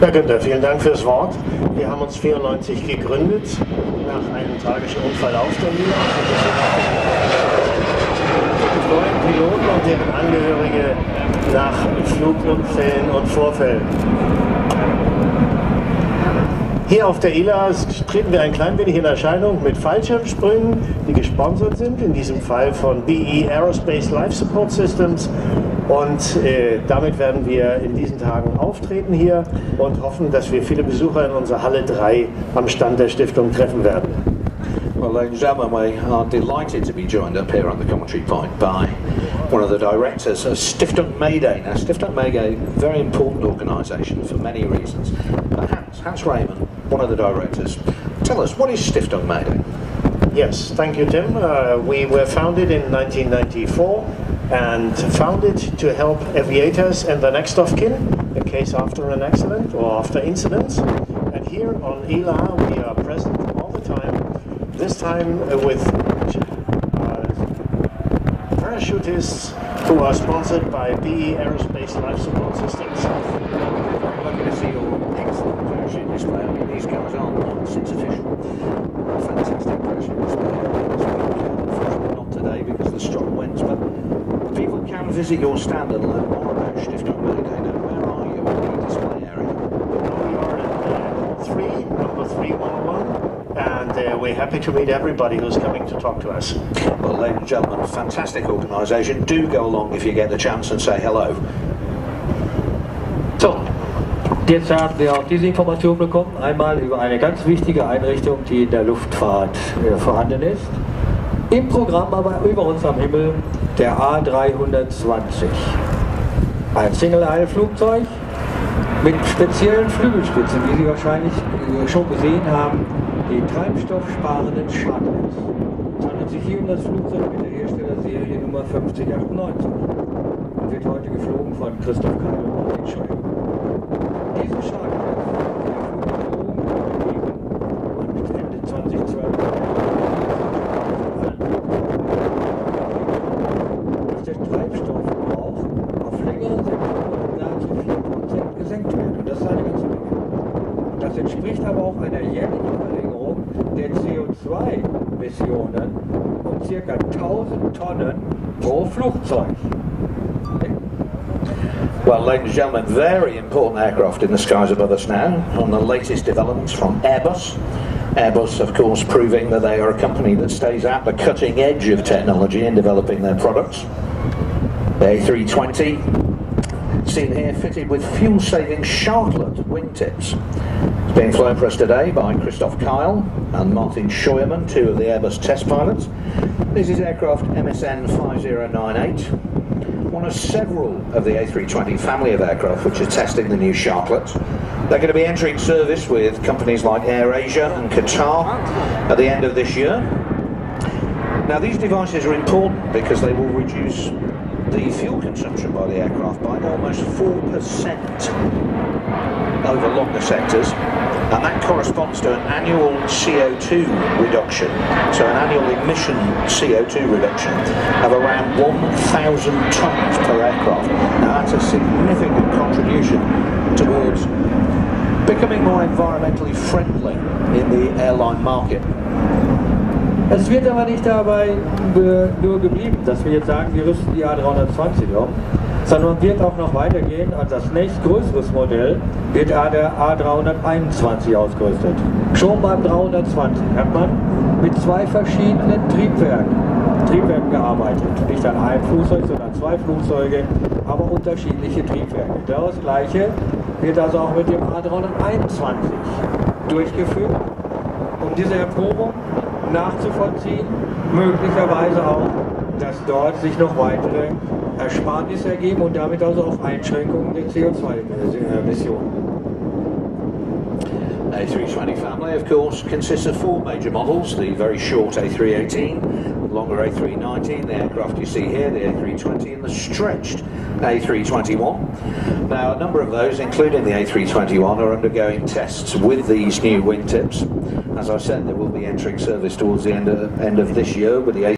Herr Günther, vielen Dank fürs Wort. Wir haben uns 1994 gegründet, nach einem tragischen Unfall auf der Mila. Betreuen Piloten und deren Angehörige nach Flugunfällen und Vorfällen. Hier auf der ILA treten wir ein klein wenig in Erscheinung mit Fallschirmsprüngen, die gesponsert sind, in diesem Fall von BE Aerospace Life Support Systems. Und damit werden wir in diesen Tagen auftreten hier und hoffen, dass wir viele Besucher in unserer Halle 3 am Stand der Stiftung treffen werden. Well, ladies and gentlemen, we are delighted to be joined up here on the commentary point by one of the directors of Stiftung Mayday. Now, Stiftung Mayday, a very important organisation for many reasons. Hans Raymond, one of the directors, tell us, what is Stiftung Mayday? Yes, thank you, Tim. We were founded in 1994 and founded to help aviators and the next of kin in case after an accident or after incidents. And here on ILA we are present all the time, this time with parachutists who are sponsored by BE Aerospace Life Support Systems. Very lucky to see your excellent parachute display. I mean, these guys aren't since official. Fantastic parachute display this week. Unfortunately not today because of the strong winds, but people can visit your stand and learn more about Stiftung Mayday. Now, where are you in the display area? We are in Hall 3, number 311. And we're happy to meet everybody who's coming to talk to us. Well, ladies and gentlemen, a fantastic organisation. Do go along if you get the chance and say hello. So, jetzt haben wir auch diese Information bekommen, einmal über eine ganz wichtige Einrichtung, die in der Luftfahrt vorhanden ist. Im Programm aber über uns am Himmel der A320. Ein Single-Aisle-Flugzeug mit speziellen Flügelspitzen, wie Sie wahrscheinlich schon gesehen haben, die treibstoffsparenden Shuttles. Es handelt sich hier um das Flugzeug mit der Herstellerserie Nummer 5098 und wird heute geflogen von Christoph Keil und Martin Scheuer. Diese Shuttle, der Flug und Ende 2012 dass der Treibstoffverbrauch auf längere Sektoren um nahezu 4% gesenkt wird. Und das ist eine ganze Menge. Das entspricht aber auch einer jährlichen Verringerung der CO2-Emissionen um ca. 1000 Tonnen pro Flugzeug. Well, ladies and gentlemen, very important aircraft in the skies above us now on the latest developments from Airbus. Airbus, of course, proving that they are a company that stays at the cutting edge of technology in developing their products. The A320, seen here fitted with fuel-saving Sharklet wingtips. It's being flown for us today by Christoph Keil and Martin Scheuermann, two of the Airbus test pilots. This is aircraft MSN 5098, one of several of the A320 family of aircraft which are testing the new Sharklet. They're going to be entering service with companies like AirAsia and Qatar at the end of this year. Now, these devices are important because they will reduce the fuel consumption by the aircraft by almost 4% over longer sectors, and that corresponds to an annual CO2 reduction, so an annual emission CO2 reduction of around 1,000 tonnes per aircraft. Now, that's a significant contribution towards becoming more environmentally friendly in the airline market. Es wird aber nicht dabei nur geblieben, dass wir jetzt sagen, wir rüsten die A320 um, sondern wird auch noch weitergehen. Als das nächstgrößeres Modell wird der A321 ausgerüstet. Schon beim 320 hat man mit zwei verschiedenen Triebwerken gearbeitet. Nicht an einem Flugzeug, sondern zwei Flugzeuge, aber unterschiedliche Triebwerke. Das gleiche wird also auch mit dem A321 durchgeführt, um diese Erprobung nachzuvollziehen, möglicherweise auch, dass dort sich noch weitere Ersparnisse ergeben und damit also auch Einschränkungen der CO2-Emissionen. A320 family, of course, consists of four major models: the very short A318, the longer A319, the aircraft you see here, the A320, and the stretched A321. Now, a number of those, including the A321, are undergoing tests with these new wingtips. As I said, they will be entering service towards the end of this year with the